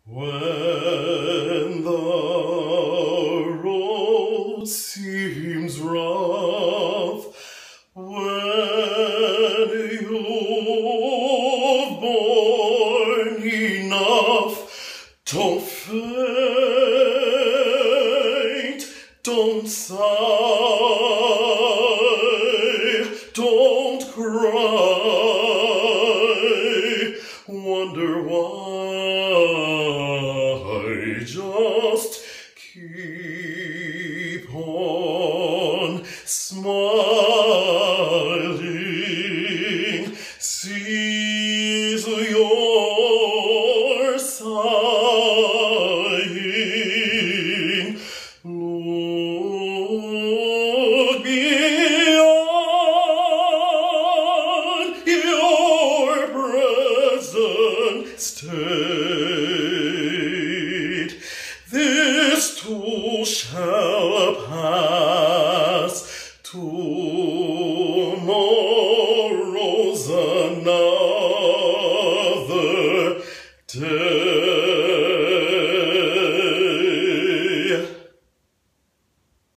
When the road seems rough, when you've borne enough, don't faint, don't sigh, don't cry, wonder why. Just keep on smiling, cease your sighing, look beyond your present state. This too shall pass, too